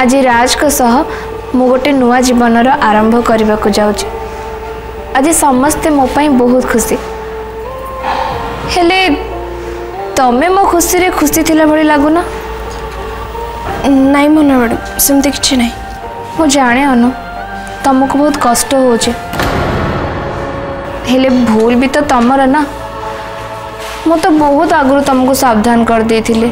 आज राज को सह मु गोटे नुआ जीवन आरंभ करने को जाऊँ। आज समस्ते मो पाई बहुत खुशी हेले तमें मो खुशी रे खुशी थिला भली लागुना। नहीं मुन्ना मैडम सेमती किसी नहीं। मु जाने अनु तुमको बहुत कष्ट होचे हेले भूल भी तो तमर ना। मु तो बहुत आगु तुमको सावधान कर देथिले।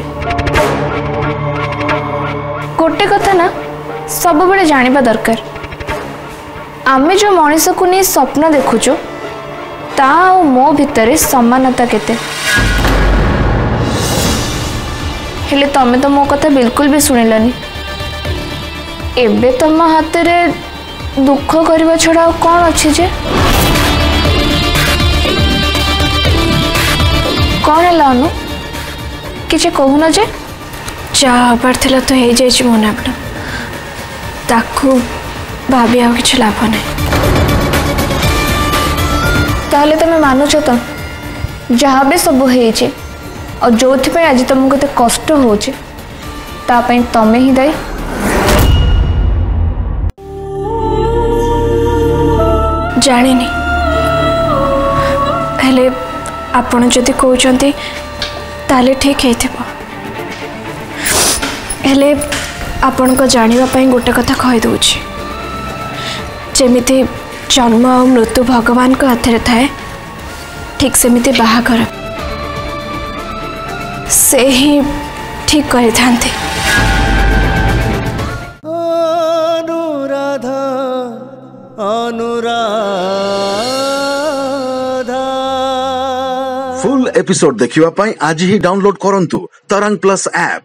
गोटे कथा ना सब बड़े जानिबा दरकार आमे जो मनीष को नहीं स्वप्न देखुचु ता मो भितर समानता केते। हेले तमे तो मो कथा बिल्कुल भी सुनिलानी। एबे तम हाथ रे दुख करबा छड़ा कौन अच्छी जे कौन है अनु किसी कहून जे हबार थिला तो हो जाए मोना मैडम ताकू भाभी आ किसी लाभ नहीं। ताहले तमे मानुच तो जहाँ भी सब हो और जो आज तुमको तो कष्ट होचे तापाई तमे ही दायी। जानिनी हेले आपण जदि कहते ताले ठीक है हेले आपण को जानिबा पई गोटे कथा कहि दउछि जेमिति जन्म और मृत्यु भगवान को हाथ में थाए ठीक सेमिति बाहाघर से ही ठीक करि थांती। अनुराधा अनुराधा फुल एपिसोड देखिवा पाई आज ही डाउनलोड करंतु तरंग प्लस ऐप।